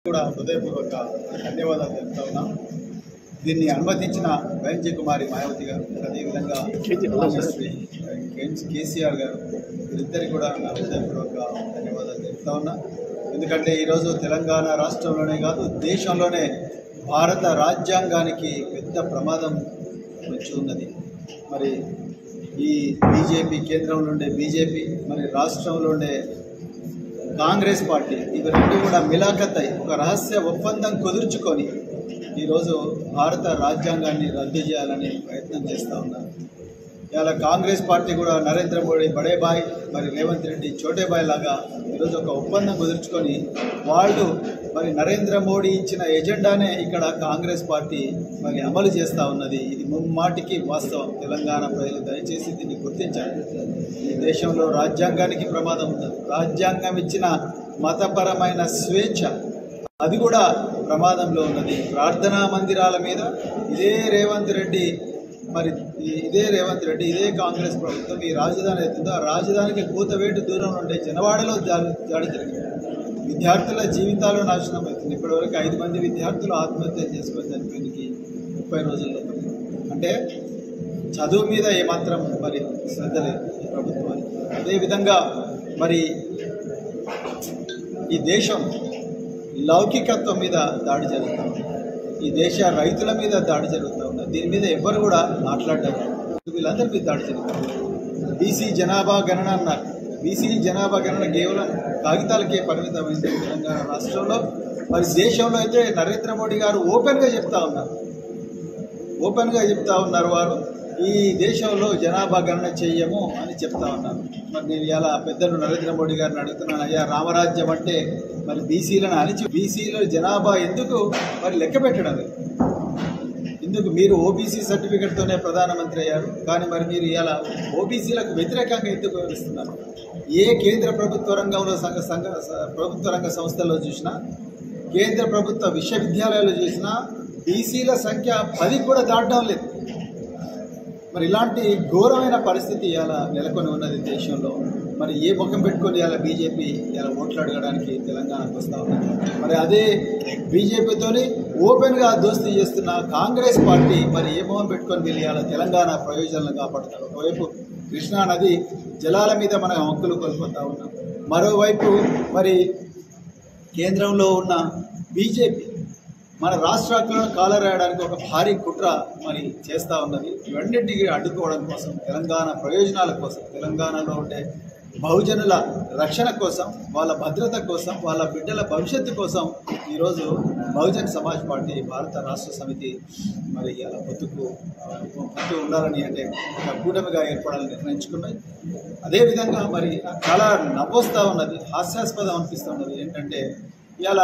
కూడా హృదయపూర్వక ధన్యవాదాలు తెలుపుతా ఉన్నాం. దీన్ని అనుమతించిన వైఎన్జీ కుమారి మాయావతి గారు, అదేవిధంగా కేసీఆర్ గారు, వీరిద్దరికి కూడా నా హృదయపూర్వక ధన్యవాదాలు తెలుపుతా ఉన్నా. ఎందుకంటే ఈరోజు తెలంగాణ రాష్ట్రంలోనే కాదు, దేశంలోనే భారత రాజ్యాంగానికి పెద్ద ప్రమాదం వచ్చి ఉన్నది. మరి ఈ బీజేపీ, కేంద్రంలో ఉండే బీజేపీ, మరి రాష్ట్రంలో ఉండే కాంగ్రెస్ పార్టీ, ఇవి రెండు కూడా మిలాఖత్ అయి ఒక రహస్య ఒప్పందం కుదుర్చుకొని ఈరోజు భారత రాజ్యాంగాన్ని రద్దు చేయాలని ప్రయత్నం చేస్తూ ఉన్నారు. ఇలా కాంగ్రెస్ పార్టీ కూడా నరేంద్ర మోడీ బడే బాయ్, మరి రేవంత్ రెడ్డి చోటే బాయ్ లాగా ఈరోజు ఒక ఒప్పందం కుదుర్చుకొని వాళ్ళు మరి నరేంద్ర మోడీ ఇచ్చిన ఎజెండానే ఇక్కడ కాంగ్రెస్ పార్టీ మరి అమలు చేస్తూ ఉన్నది. ఇది ముమ్మాటికి వాస్తవం. తెలంగాణ ప్రజలు దయచేసి దీన్ని గుర్తించాలి. ఈ దేశంలో రాజ్యాంగానికి ప్రమాదం ఉన్నది. రాజ్యాంగం ఇచ్చిన మతపరమైన స్వేచ్ఛ అది కూడా ప్రమాదంలో ఉన్నది. ప్రార్థనా మందిరాల మీద ఇదే రేవంత్ రెడ్డి, ఇదే కాంగ్రెస్ ప్రభుత్వం ఈ రాజధాని అవుతుందో ఆ రాజధానికి కూతవేటు దూరంలో ఉండే జనవాడలో దాడి జరిగింది. విద్యార్థుల జీవితాలు నాశనం అవుతుంది. ఇప్పటివరకు 5 మంది విద్యార్థులు ఆత్మహత్యలు చేసుకొని చనిపోయింది 30 రోజుల్లో. అంటే చదువు మీద ఏమాత్రం మరి శ్రద్ధ లేదు ప్రభుత్వానికి. అదేవిధంగా మరి ఈ దేశం లౌకికత్వం మీద దాడి జరుగుతూ ఉంది. ఈ దేశ రైతుల మీద దాడి జరుగుతూ ఉంది. దీని మీద ఎవ్వరు కూడా మాట్లాడటం, వీళ్ళందరి మీద దాడి జరుగుతుంది. బీసీ జనాభా గణన అన్నారు. బీసీ జనాభా గణన కేవలం కాగితాలకే పరిమితమైంది తెలంగాణ రాష్ట్రంలో. మరి దేశంలో అయితే నరేంద్ర మోడీ గారు ఓపెన్గా చెప్తా ఉన్నారు వారు ఈ దేశంలో జనాభా గణన చెయ్యము అని చెప్తా ఉన్నారు. మరి నేను ఇలా పెద్దలు నరేంద్ర మోడీ గారిని అడుగుతున్నాను, అయ్యా రామరాజ్యం అంటే మరి బీసీలను అణిచి బీసీల జనాభా ఎందుకు మరి లెక్క పెట్టడం? ఎందుకు మీరు ఓబీసీ సర్టిఫికెట్తోనే ప్రధానమంత్రి అయ్యారు, కానీ మరి మీరు ఇలా ఓబీసీలకు వ్యతిరేకంగా ఎందుకు వివరిస్తున్నారు? ఏ కేంద్ర ప్రభుత్వ రంగంలో ప్రభుత్వ రంగ సంస్థల్లో చూసినా, కేంద్ర ప్రభుత్వ విశ్వవిద్యాలయాలు చూసినా బీసీల సంఖ్య 10 కూడా దాటడం లేదు. మరి ఇలాంటి ఘోరమైన పరిస్థితి ఇలా నెలకొని ఉన్నది దేశంలో. మరి ఏ ముఖం పెట్టుకొని ఇలా బీజేపీ ఇలా ఓట్లు అడగడానికి తెలంగాణకు వస్తూ ఉన్నది. మరి అదే బీజేపీతోని ఓపెన్గా దోస్తీ చేస్తున్న కాంగ్రెస్ పార్టీ మరి ఏ ముఖం పెట్టుకొని వీళ్ళు ఇలా తెలంగాణ ప్రయోజనాలను కాపాడుతారు. ఒకవైపు కృష్ణా నది జలాల మీద మనం హక్కులు కోల్పోతూ ఉన్నాం. మరోవైపు మరి కేంద్రంలో ఉన్న బీజేపీ మన రాష్ట్రాలను కాలరాయడానికి ఒక భారీ కుట్ర మరి చేస్తూ ఉన్నది. ఇవన్నింటికి అడ్డుకోవడం కోసం, తెలంగాణ ప్రయోజనాల కోసం, తెలంగాణలో ఉండే బహుజనుల రక్షణ కోసం, వాళ్ళ భద్రత కోసం, వాళ్ళ బిడ్డల భవిష్యత్తు కోసం ఈరోజు బహుజన్ సమాజ్ పార్టీ భారత రాష్ట్ర సమితి మరి అలా పొత్తు ఉండాలని, అంటే ఒక కూటమిగా ఏర్పడాలని నిర్ణయించుకున్నాయి. అదేవిధంగా మరి చాలా నవ్వొస్తూ ఉన్నది, హాస్యాస్పదం అనిపిస్తూ ఉన్నది. ఏంటంటే ఇలా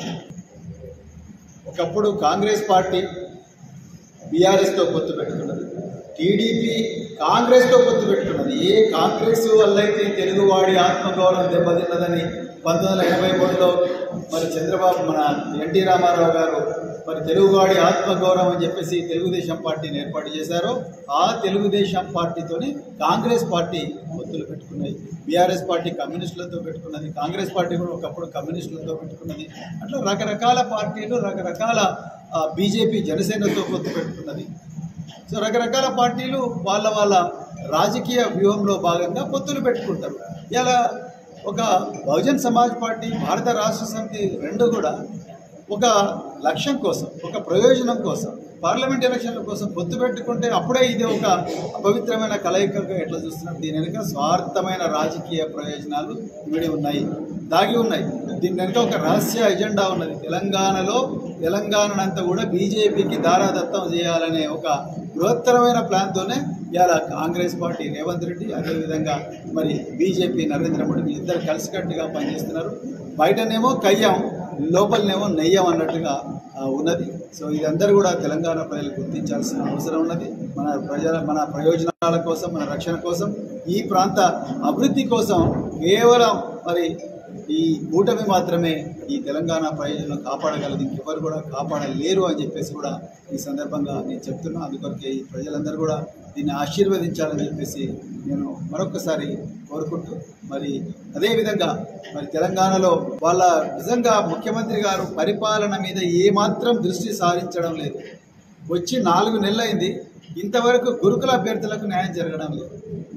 ఒకప్పుడు కాంగ్రెస్ పార్టీ బీఆర్ఎస్తో పొత్తు పెట్టుకున్నది, టీడీపీ కాంగ్రెస్తో పొత్తు పెట్టుకున్నది. ఏ కాంగ్రెస్ వల్ల అయితే తెలుగువాడి ఆత్మగౌరవం దెబ్బతిన్నదని 1983లో మరి చంద్రబాబు మన ఎన్టీ రామారావు గారు మరి తెలుగువాడి ఆత్మగౌరవం అని చెప్పేసి తెలుగుదేశం పార్టీని ఏర్పాటు చేశారో, ఆ తెలుగుదేశం పార్టీతోని కాంగ్రెస్ పార్టీ పొత్తులు పెట్టుకున్నాయి. బీఆర్ఎస్ పార్టీ కమ్యూనిస్టులతో పెట్టుకున్నది, కాంగ్రెస్ పార్టీ కూడా ఒకప్పుడు కమ్యూనిస్టులతో పెట్టుకున్నది. అట్లా రకరకాల పార్టీలు, రకరకాల బీజేపీ జనసేనతో పొత్తు పెట్టుకున్నది. సో రకరకాల పార్టీలు వాళ్ళ రాజకీయ వ్యూహంలో భాగంగా పొత్తులు పెట్టుకుంటారు. ఇలా ఒక బహుజన్ సమాజ్ పార్టీ, భారత రాష్ట్ర సమితి రెండు కూడా ఒక లక్ష్యం కోసం, ఒక ప్రయోజనం కోసం, పార్లమెంట్ ఎలక్షన్ల కోసం పొత్తు పెట్టుకుంటే అప్పుడే ఇది ఒక అపవిత్రమైన కలయికగా ఎట్లా చూస్తున్నారు? దీని వెనుక స్వార్థమైన రాజకీయ ప్రయోజనాలు దాగి ఉన్నాయి. దీని వెనుక ఒక రహస్య ఎజెండా ఉన్నది. తెలంగాణనంతా కూడా బీజేపీకి దారాదత్తం చేయాలనే ఒక బృహత్తరమైన ప్లాన్తోనే ఇలా కాంగ్రెస్ పార్టీ రేవంత్ రెడ్డి, అదేవిధంగా మరి బీజేపీ నరేంద్ర మోడీ ఇద్దరు కలిసికట్టుగా పనిచేస్తున్నారు. బయటనేమో కయ్యం, లోపలనేమో నెయ్యం అన్నట్టుగా ఉన్నది. సో ఇదందరూ కూడా తెలంగాణ ప్రజలు గుర్తించాల్సిన అవసరం ఉన్నది. మన ప్రయోజనాల కోసం, మన రక్షణ కోసం, ఈ ప్రాంత అభివృద్ధి కోసం కేవలం మరి ఈ కూటమి మాత్రమే ఈ తెలంగాణ ప్రయోజనం కాపాడగలదు, ఇంకెవరు కూడా కాపాడలేరు అని చెప్పేసి కూడా ఈ సందర్భంగా నేను చెప్తున్నా. అందుకొరకే ఈ ప్రజలందరూ కూడా దీన్ని ఆశీర్వదించాలని చెప్పేసి నేను మరొకసారి కోరుకుంటూ మరి అదేవిధంగా మరి తెలంగాణలో వాళ్ళ నిజంగా ముఖ్యమంత్రి గారు పరిపాలన మీద ఏమాత్రం దృష్టి సారించడం లేదు. వచ్చి 4 నెలలైంది, ఇంతవరకు గురుకుల అభ్యర్థులకు న్యాయం జరగడం లేదు.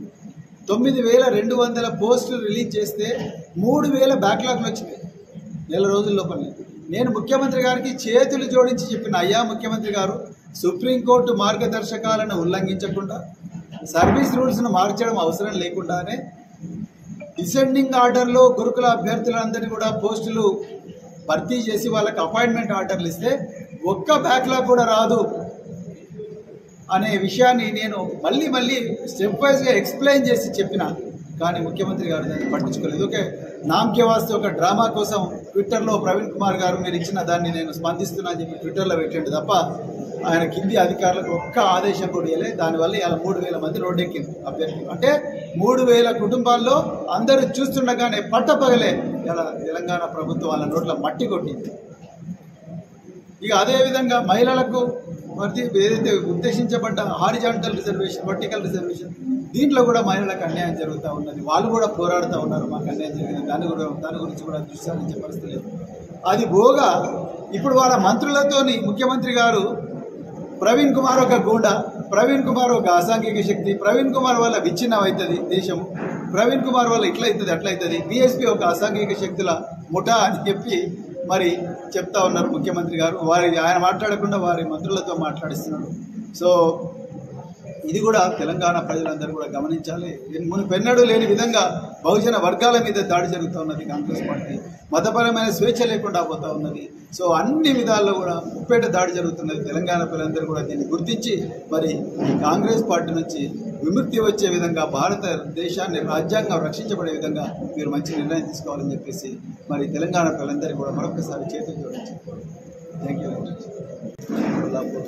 9,200 పోస్టులు రిలీజ్ చేస్తే 3,000 బ్యాక్లాగ్లు వచ్చినాయి నెల రోజుల లోపలనే. నేను ముఖ్యమంత్రి గారికి చేతులు జోడించి చెప్పిన, అయ్యా ముఖ్యమంత్రి గారు, సుప్రీంకోర్టు మార్గదర్శకాలను ఉల్లంఘించకుండా సర్వీస్ రూల్స్ను మార్చడం అవసరం లేకుండానే డిసెండింగ్ ఆర్డర్లో గురుకుల అభ్యర్థులందరినీ కూడా పోస్టులు భర్తీ చేసి వాళ్ళకి అపాయింట్మెంట్ ఆర్డర్లు ఇస్తే ఒక్క బ్యాక్లాగ్ కూడా రాదు అనే విషయాన్ని నేను మళ్ళీ స్టెప్ వైజ్గా ఎక్స్ప్లెయిన్ చేసి చెప్పిన. కానీ ముఖ్యమంత్రి గారు దాన్ని పట్టించుకోలేదు. ఓకే, నామకే వాస్తే ఒక డ్రామా కోసం ట్విట్టర్లో ప్రవీణ్ కుమార్ గారు మీరు ఇచ్చిన దాన్ని నేను స్పందిస్తున్నా అని చెప్పి ట్విట్టర్లో పెట్టండి తప్ప ఆయన కింది అధికారులకు ఒక్క ఆదేశం కూడా ఇవ్వలేదు. దానివల్ల ఇలా 3,000 మంది రోడ్డెక్కింది అభ్యర్థులు. అంటే 3,000 కుటుంబాల్లో అందరూ చూస్తుండగానే పట్టపగలే ఇలా తెలంగాణ ప్రభుత్వం వాళ్ళ నోట్ల మట్టి కొట్టింది. ఇక అదేవిధంగా మహిళలకు ఏదైతే ఉద్దేశించబడ్డ హారిజాంటల్ రిజర్వేషన్, వర్టికల్ రిజర్వేషన్, దీంట్లో కూడా మహిళలకు అన్యాయం జరుగుతూ ఉన్నది. వాళ్ళు కూడా పోరాడుతూ ఉన్నారు, మాకు అన్యాయం జరిగింది, దాని గురించి కూడా దృష్టి సారించే పరిస్థితి లేదు. అది పోగా ఇప్పుడు వాళ్ళ మంత్రులతోని ముఖ్యమంత్రి గారు ప్రవీణ్ కుమార్ ఒక గూండా, ప్రవీణ్ కుమార్ ఒక అసాంఘిక శక్తి, ప్రవీణ్ కుమార్ వల్ల విచ్ఛిన్నం అవుతుంది దేశము, ప్రవీణ్ కుమార్ వల్ల ఇట్లయితుంది అట్లయితుంది, బీఎస్పీ ఒక అసాంఘిక శక్తుల ముఠా అని చెప్పి మరి చెప్తా ఉన్నారు ముఖ్యమంత్రి గారు. ఆయన మాట్లాడకుండా వారి మంత్రులతో మాట్లాడిస్తున్నాడు. సో ఇది కూడా తెలంగాణ ప్రజలందరూ కూడా గమనించాలి. మునుపెన్నడూ లేని విధంగా బహుజన వర్గాల మీద దాడి జరుగుతూ ఉన్నది కాంగ్రెస్ పార్టీ. మతపరమైన స్వేచ్ఛ లేకుండా పోతూ ఉన్నది. సో అన్ని విధాల్లో కూడా ముప్పేట దాడి జరుగుతున్నది. తెలంగాణ ప్రజలందరూ కూడా దీన్ని గుర్తించి మరి ఈ కాంగ్రెస్ పార్టీ నుంచి విముక్తి వచ్చే విధంగా, భారతదేశాన్ని రాజ్యాంగం రక్షించబడే విధంగా మీరు మంచి నిర్ణయం తీసుకోవాలని చెప్పేసి మరి తెలంగాణ ప్రజలందరికీ కూడా మరొకసారి చేతులు జోడించి thank you very much. Kollapur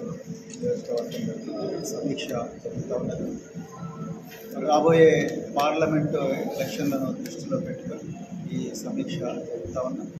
సమీక్ష జరుగుతూ ఉన్నది. రాబోయే పార్లమెంటు ఎలక్షన్లను దృష్టిలో పెట్టుకొని ఈ సమీక్ష జరుగుతూ ఉన్నది.